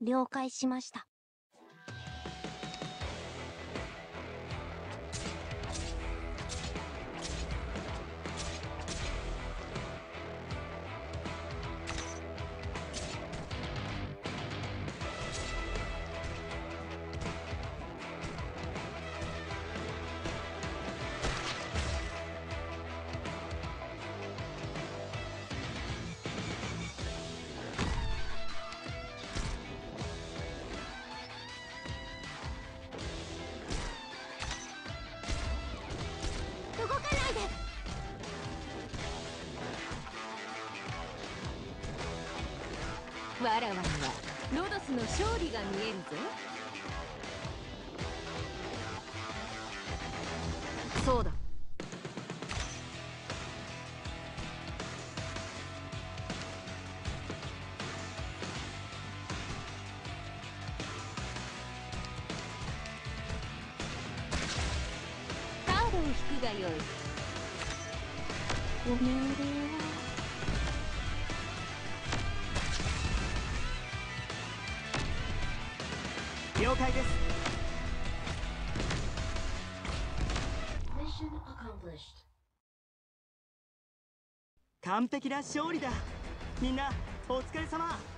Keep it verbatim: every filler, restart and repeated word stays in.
了解しました。動かないで。 わらわにはロドスの勝利が見えるぞ。そうだ。カードを引くがよい。 ご命令は。 了解です。完璧な勝利だ。みんなお疲れ様。